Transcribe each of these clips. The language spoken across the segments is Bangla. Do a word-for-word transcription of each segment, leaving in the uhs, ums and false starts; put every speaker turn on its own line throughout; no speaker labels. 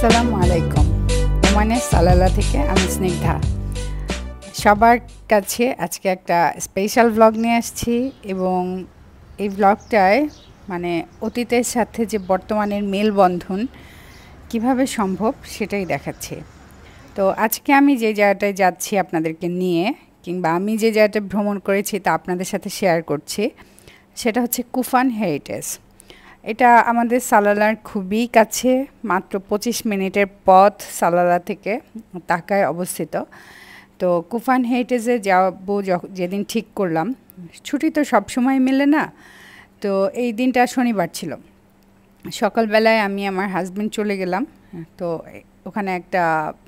আসসালামু আলাইকুম। ওমানের সালালা থেকে আমি স্নিগ্ধা। সবার কাছে আজকে একটা স্পেশাল ব্লগ নিয়ে আসছি এবং এই ব্লগটায় মানে অতীতের সাথে যে বর্তমানের মেলবন্ধন কিভাবে সম্ভব সেটাই দেখাচ্ছি। তো আজকে আমি যে জায়গাটায় যাচ্ছি আপনাদেরকে নিয়ে, কিংবা আমি যে জায়গাটা ভ্রমণ করেছি তা আপনাদের সাথে শেয়ার করছি, সেটা হচ্ছে কুফান হেরিটেজ। এটা আমাদের সালালার খুবই কাছে, মাত্র পঁচিশ মিনিটের পথ সালালা থেকে, তাকায় অবস্থিত। তো কুফান হেরিটেজে যাবো যেদিন ঠিক করলাম, ছুটি তো সবসময় মেলে না, তো এই দিনটা শনিবার ছিল। সকালবেলায় আমি আমার হাজব্যান্ড চলে গেলাম। তো ওখানে একটা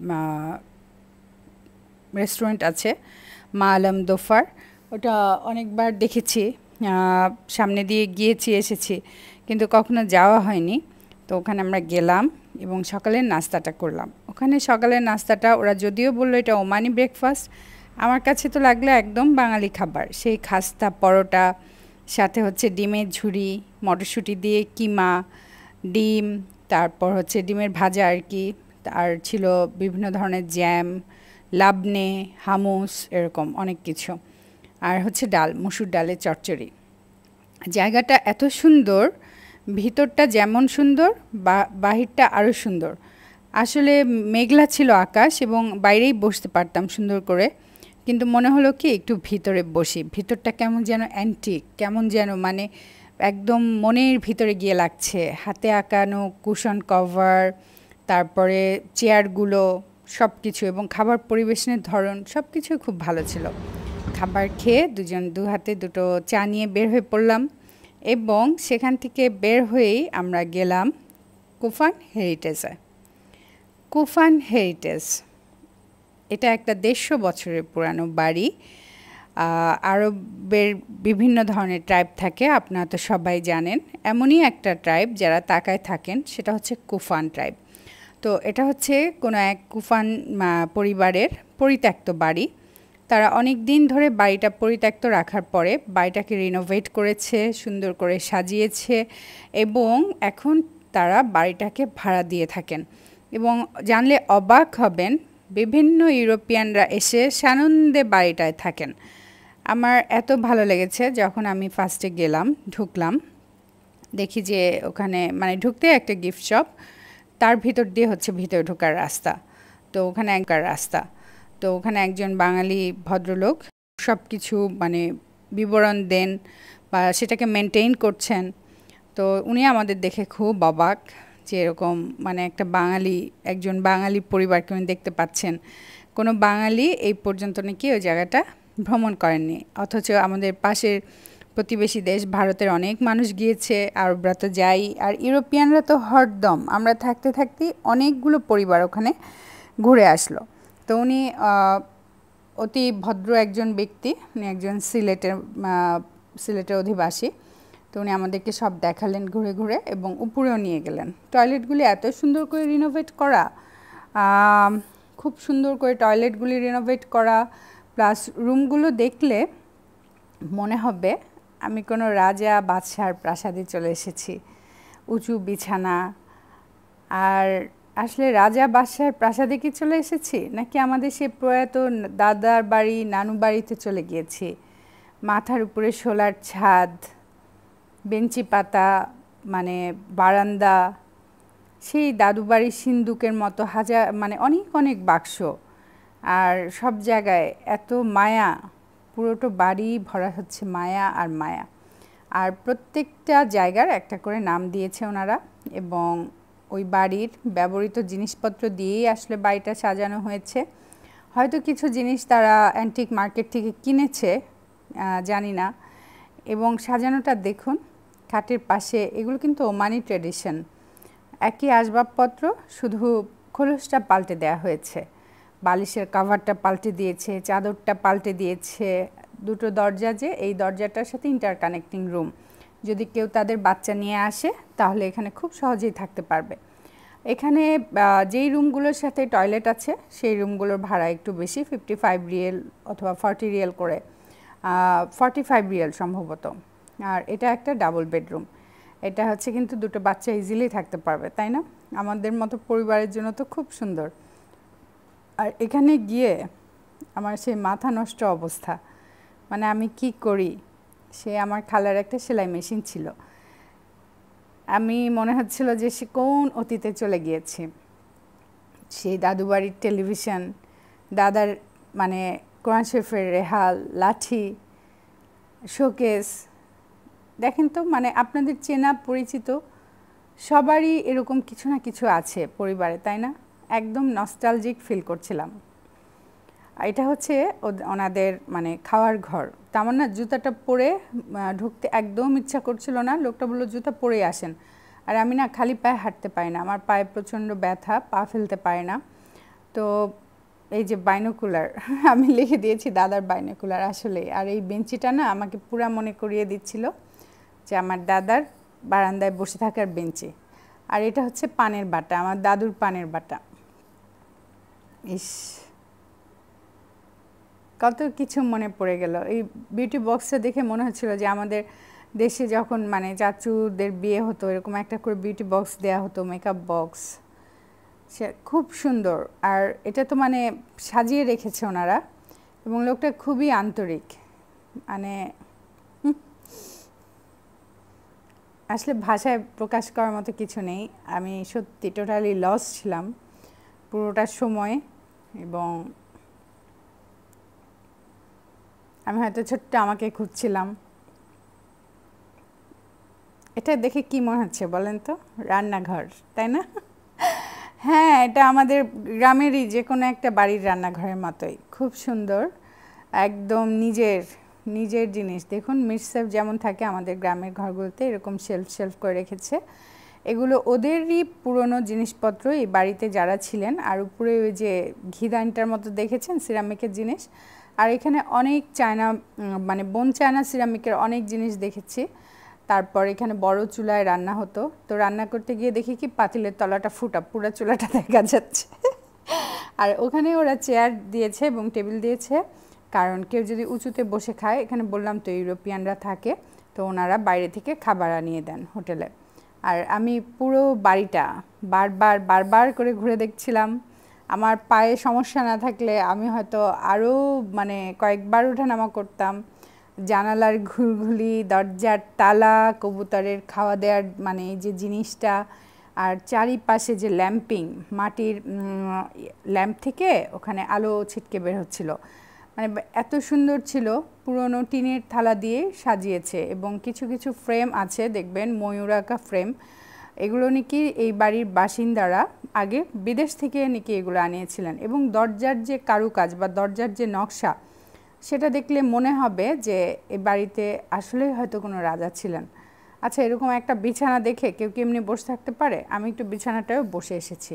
রেস্টুরেন্ট আছে, মা আলম দোফার, ওটা অনেকবার দেখেছি, সামনে দিয়ে গিয়েছি এসেছি, কিন্তু কখনো যাওয়া হয়নি। তো ওখানে আমরা গেলাম এবং সকালের নাস্তাটা করলাম। ওখানে সকালের নাস্তাটা ওরা যদিও বললো এটা ওমানি ব্রেকফাস্ট, আমার কাছে তো লাগলো একদম বাঙালি খাবার। সেই খাস্তা পরোটা, সাথে হচ্ছে ডিমের ঝুড়ি, মটরশুঁটি দিয়ে কিমা, ডিম, তারপর হচ্ছে ডিমের ভাজা আর কি, আর ছিল বিভিন্ন ধরনের জ্যাম, লাবনে, হামুস, এরকম অনেক কিছু, আর হচ্ছে ডাল, মসুর ডালের চচ্চড়ি। জায়গাটা এত সুন্দর, ভিতরটা যেমন সুন্দর বাহিরটা আরও সুন্দর। আসলে মেঘলা ছিল আকাশ এবং বাইরেই বসতে পারতাম সুন্দর করে, কিন্তু মনে হলো কি একটু ভিতরে বসি। ভিতরটা কেমন যেন অ্যান্টিক, কেমন যেন মানে একদম মনের ভিতরে গিয়ে লাগছে। হাতে আঁকানো কুশন কভার, তারপরে চেয়ারগুলো, সব কিছু, এবং খাবার পরিবেশনের ধরন সব কিছু খুব ভালো ছিল। খাবার খেয়ে দুজন দু হাতে দুটো চা নিয়ে বের হয়ে পড়লাম এবং সেখান থেকে বের হয়েই আমরা গেলাম কুফান হেরিটেজে। কুফান হেরিটেজ এটা একটা দেড়শো বছরের পুরানো বাড়ি। আরবের বিভিন্ন ধরনের ট্রাইব থাকে, আপনারা তো সবাই জানেন। এমনই একটা ট্রাইব যারা তাকায় থাকেন, সেটা হচ্ছে কুফান ট্রাইব। তো এটা হচ্ছে কোনো এক কুফান পরিবারের পরিত্যক্ত বাড়ি। তারা অনেক দিন ধরে বাড়িটা পরিত্যক্ত রাখার পরে বাড়িটাকে রিনোভেট করেছে, সুন্দর করে সাজিয়েছে, এবং এখন তারা বাড়িটাকে ভাড়া দিয়ে থাকেন। এবং জানলে অবাক হবেন, বিভিন্ন ইউরোপিয়ানরা এসে সানন্দে বাড়িটায় থাকেন। আমার এত ভালো লেগেছে, যখন আমি ফার্স্টে গেলাম, ঢুকলাম, দেখি যে ওখানে মানে ঢুকতে একটা গিফট শপ, তার ভিতর দিয়ে হচ্ছে ভিতরে ঢোকার রাস্তা। তো ওখানে একবার রাস্তা, তো ওখানে একজন বাঙালি ভদ্রলোক সব কিছু মানে বিবরণ দেন বা সেটাকে মেনটেন করছেন। তো উনি আমাদের দেখে খুব অবাক যে এরকম মানে একটা বাঙালি, একজন বাঙালি পরিবারকে উনি দেখতে পাচ্ছেন। কোনো বাঙালি এই পর্যন্ত নাকি ওই জায়গাটা ভ্রমণ করেননি, অথচ আমাদের পাশের প্রতিবেশী দেশ ভারতের অনেক মানুষ গিয়েছে, আরবরা তো যাই, আর ইউরোপিয়ানরা তো হরদম। আমরা থাকতে থাকতেই অনেকগুলো পরিবার ওখানে ঘুরে আসলো। তো উনি অতি ভদ্র একজন ব্যক্তি, উনি একজন সিলেটের সিলেটের অধিবাসী। তো উনি আমাদেরকে সব দেখালেন ঘুরে ঘুরে, এবং উপরেও নিয়ে গেলেন। টয়লেটগুলি এত সুন্দর করে রিনোভেট করা, খুব সুন্দর করে টয়লেটগুলি রিনোভেট করা, প্লাস রুমগুলো দেখলে মনে হবে আমি কোনো রাজা বাদশার প্রাসাদে চলে এসেছি। উঁচু বিছানা, আর আসলে রাজা বাদশার প্রাসাদে কি চলে এসেছি, নাকি আমাদের সে প্রয়াত দাদার বাড়ি, নানু বাড়িতে চলে গিয়েছি? মাথার উপরে সোলার ছাদ, বেঞ্চি পাতা, মানে বারান্দা, সেই দাদু বাড়ির সিন্দুকের মতো হাজার মানে অনেক অনেক বাক্স, আর সব জায়গায় এত মায়া, পুরোটো বাড়ি ভরা হচ্ছে মায়া আর মায়া। আর প্রত্যেকটা জায়গার একটা করে নাম দিয়েছে ওনারা, এবং ওই বাড়ির ব্যবহৃত জিনিসপত্র দিয়েই আসলে বাড়িটা সাজানো হয়েছে। হয়তো কিছু জিনিস তারা অ্যান্টিক মার্কেট থেকে কিনেছে, জানি না। এবং সাজানোটা দেখুন, খাটের পাশে, এগুলো কিন্তু ওমানি ট্র্যাডিশন। একই আসবাবপত্র, শুধু খোলসটা পাল্টে দেওয়া হয়েছে, বালিশের কাভারটা পাল্টে দিয়েছে, চাদরটা পাল্টে দিয়েছে। দুটো দরজা, যে এই দরজাটার সাথে ইন্টারকানেক্টিং রুম, যদি কেউ তাদের বাচ্চা নিয়ে আসে তাহলে এখানে খুব সহজেই থাকতে পারবে। এখানে যেই রুমগুলোর সাথে টয়লেট আছে সেই রুমগুলোর ভাড়া একটু বেশি, ফিফটি ফাইভ রিয়েল অথবা ফর্টি রিয়েল করে, ফর্টি ফাইভ রিয়েল সম্ভবত। আর এটা একটা ডাবল বেডরুম, এটা হচ্ছে কিন্তু দুটো বাচ্চা ইজিলি থাকতে পারবে, তাই না? আমাদের মতো পরিবারের জন্য তো খুব সুন্দর। আর এখানে গিয়ে আমার সেই মাথা নষ্ট অবস্থা, মানে আমি কি করি। সে আমার খালার একটা সেলাই মেশিন ছিল, আমি মনে হচ্ছিল যে সে কোন অতীতে চলে গিয়েছি। সেই দাদু বাড়ির টেলিভিশন, দাদার মানে কোরআন শরীফের রেহাল, লাঠি, শোকেস, দেখেন তো মানে আপনাদের চেনা পরিচিত সবারই এরকম কিছু না কিছু আছে পরিবারে, তাই না? একদম নস্টালজিক ফিল করছিলাম। এটা হচ্ছে ওনাদের মানে খাওয়ার ঘর। তেমন না, জুতাটা পরে ঢুকতে একদম ইচ্ছা করছিল না। লোকটা বললো জুতা পরেই আসেন। আর আমি না খালি পায়ে হাঁটতে পারি না, আমার পায়ে প্রচণ্ড ব্যথা, পা ফেলতে পারি না। তো এই যে বাইনোকুলার, আমি লিখে দিয়েছি দাদার বাইনোকুলার আসলে। আর এই বেঞ্চিটা না আমাকে পুরা মনে করিয়ে দিচ্ছিল যে আমার দাদার বারান্দায় বসে থাকার বেঞ্চি। আর এটা হচ্ছে পানের বাটা, আমার দাদুর পানের বাটা। ইস, কত কিছু মনে পড়ে গেল। এই বিউটি বক্সটা দেখে মনে হচ্ছিল যে আমাদের দেশে যখন মানে চাচুদের বিয়ে হতো এরকম একটা করে বিউটি বক্স দেয়া হতো, মেকআপ বক্স, সে খুব সুন্দর। আর এটা তো মানে সাজিয়ে রেখেছে ওনারা, এবং লোকটা খুবই আন্তরিক। মানে আসলে ভাষায় প্রকাশ করার মতো কিছু নেই। আমি সত্যি টোটালি লস ছিলাম পুরোটা সময়। এবং আমি হয়তো ছোট্ট আমাকে খুঁজছিলাম। এটা দেখে কি মনে হচ্ছে বলেন তো? রান্নাঘর, তাই না? হ্যাঁ, এটা আমাদের গ্রামেরই যে কোনো একটা বাড়ির রান্নাঘরের মতোই, খুব সুন্দর, একদম নিজের নিজের জিনিস। দেখুন মিটসেফ যেমন থাকে আমাদের গ্রামের ঘরগুলোতে, এরকম শেলফ শেলফ করে রেখেছে। এগুলো ওদেরই পুরনো জিনিসপত্র, এই বাড়িতে যারা ছিলেন। আর উপরে ওই যে ঘিদানটার মতো দেখেছেন সিরামিকের জিনিস। আর এখানে অনেক চায়না মানে বোন চায়না সিরামিকের অনেক জিনিস দেখেছি। তারপর এখানে বড় চুলায় রান্না হতো। তো রান্না করতে গিয়ে দেখি কি পাতিলের তলাটা ফুটা, পুরো চুলাটা দেখা যাচ্ছে। আর ওখানে ওরা চেয়ার দিয়েছে এবং টেবিল দিয়েছে, কারণ কেউ যদি উঁচুতে বসে খায়, এখানে বললাম তো ইউরোপিয়ানরা থাকে, তো ওনারা বাইরে থেকে খাবার আনিয়ে দেন হোটেলে। আর আমি পুরো বাড়িটা বারবার বারবার করে ঘুরে দেখছিলাম। আমার পায়ে সমস্যা না থাকলে আমি হয়তো আরও মানে কয়েকবার ওঠানামা করতাম। জানালার ঘুলঘুলি, দরজার তালা, কবুতরের খাওয়া দেওয়ার মানে এই যে জিনিসটা, আর চারিপাশে যে ল্যাম্পিং, মাটির ল্যাম্প থেকে ওখানে আলো ছিটকে বের হচ্ছিল, মানে এত সুন্দর ছিল। পুরনো টিনের থালা দিয়ে সাজিয়েছে এবং কিছু কিছু ফ্রেম আছে দেখবেন, ময়ূরাকা ফ্রেম। এগুলো নাকি এই বাড়ির বাসিন্দারা আগে বিদেশ থেকে নাকি এগুলো আনিয়েছিলেন। এবং দরজার যে কারুকাজ বা দরজার যে নকশা, সেটা দেখলে মনে হবে যে এই বাড়িতে আসলে হয়তো কোনো রাজা ছিলেন। আচ্ছা, এরকম একটা বিছানা দেখে কেউ কি এমনি বসে থাকতে পারে? আমি একটু বিছানাটায় বসে এসেছি।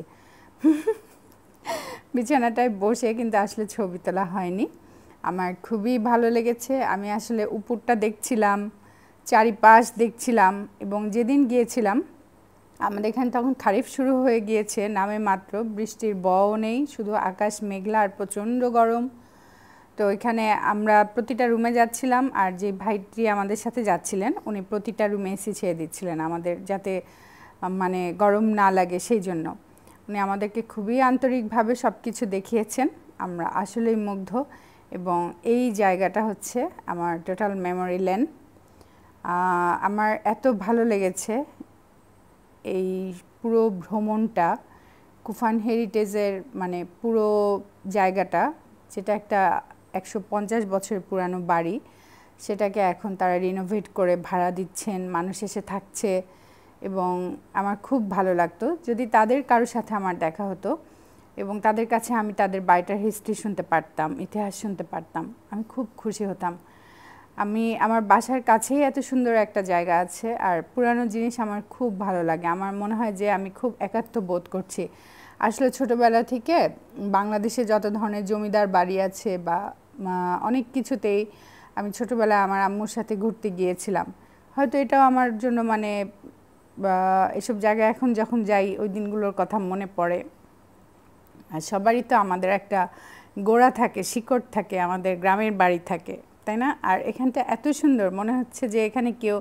বিছানাটায় বসে কিন্তু আসলে ছবি তোলা হয়নি। আমার খুবই ভালো লেগেছে। আমি আসলে উপরটা দেখছিলাম, চারিপাশ দেখছিলাম। এবং যেদিন গিয়েছিলাম আমাদের এখানে তখন খারিফ শুরু হয়ে গিয়েছে নামে মাত্র, বৃষ্টির বও নেই, শুধু আকাশ মেঘলা আর প্রচণ্ড গরম। তো এখানে আমরা প্রতিটা রুমে যাচ্ছিলাম, আর যে ভাইটি আমাদের সাথে যাচ্ছিলেন উনি প্রতিটা রুমে এসি ছেড়ে দিচ্ছিলেন আমাদের, যাতে মানে গরম না লাগে সেই জন্য। উনি আমাদেরকে খুবই আন্তরিকভাবে সব কিছু দেখিয়েছেন। আমরা আসলেই মুগ্ধ। এবং এই জায়গাটা হচ্ছে আমার টোটাল মেমোরি লেন। আমার এত ভালো লেগেছে এই পুরো ভ্রমণটা, কুফান হেরিটেজের মানে পুরো জায়গাটা, যেটা একটা একশো পঞ্চাশ বছর পুরানো বাড়ি, সেটাকে এখন তারা রিনোভেট করে ভাড়া দিচ্ছেন, মানুষ এসে থাকছে। এবং আমার খুব ভালো লাগতো যদি তাদের কারোর সাথে আমার দেখা হতো এবং তাদের কাছে আমি তাদের বাড়িটার হিস্ট্রি শুনতে পারতাম, ইতিহাস শুনতে পারতাম, আমি খুব খুশি হতাম। আমি আমার বাসার কাছেই এত সুন্দর একটা জায়গা আছে, আর পুরানো জিনিস আমার খুব ভালো লাগে। আমার মনে হয় যে আমি খুব একাত্ম বোধ করছি। আসলে ছোটোবেলা থেকে বাংলাদেশে যত ধরনের জমিদার বাড়ি আছে বা অনেক কিছুতেই আমি ছোটোবেলায় আমার আম্মুর সাথে ঘুরতে গিয়েছিলাম। হয়তো এটাও আমার জন্য মানে এসব জায়গায় এখন যখন যাই ওই দিনগুলোর কথা মনে পড়ে। আর সবারই তো আমাদের একটা গোড়া থাকে, শিকড় থাকে, আমাদের গ্রামের বাড়ি থাকে, তাই না? আর এখানটা এত সুন্দর, মনে হচ্ছে যে এখানে কেউ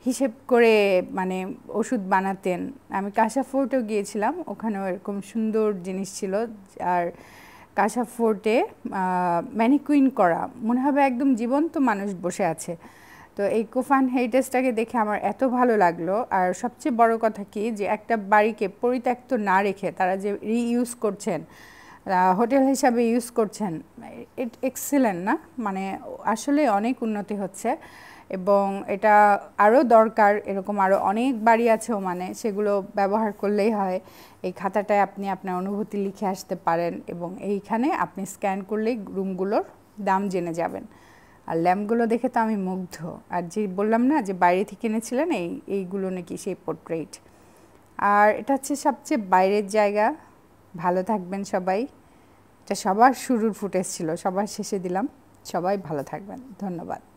হিসেব করে মানে ওষুধ বানাতেন। আমি কাশা ফোর্টেও গিয়েছিলাম, ওখানেও এরকম সুন্দর জিনিস ছিল। আর কাশা ফোর্টে ম্যানিকুইন করা মনে হবে একদম জীবন্ত মানুষ বসে আছে। তো এই কুফান হেরিটেজটাকে দেখে আমার এত ভালো লাগলো। আর সবচেয়ে বড় কথা কি যে একটা বাড়িকে পরিত্যক্ত না রেখে তারা যে রিইউজ করছেন, হোটেল হিসাবে ইউজ করছেন, ইট এক্সিলেন্ট না? মানে আসলে অনেক উন্নতি হচ্ছে এবং এটা আরও দরকার। এরকম আরও অনেক বাড়ি আছে ওমানে, সেগুলো ব্যবহার করলেই হয়। এই খাতাটায় আপনি আপনার অনুভূতি লিখে আসতে পারেন এবং এইখানে আপনি স্ক্যান করলেই রুমগুলোর দাম জেনে যাবেন। আর ল্যাম্পগুলো দেখে তো আমি মুগ্ধ। আর যে বললাম না যে বাইরে থেকে কিনেছিলেন, এই এইগুলো নাকি সেই পোর্ট্রেট। আর এটা হচ্ছে সবচেয়ে বাইরের জায়গা। ভালো থাকবেন সবাই। এটা সবার শুরুর ফুটেজ ছিল, সবার শেষে দিলাম। সবাই ভালো থাকবেন, ধন্যবাদ।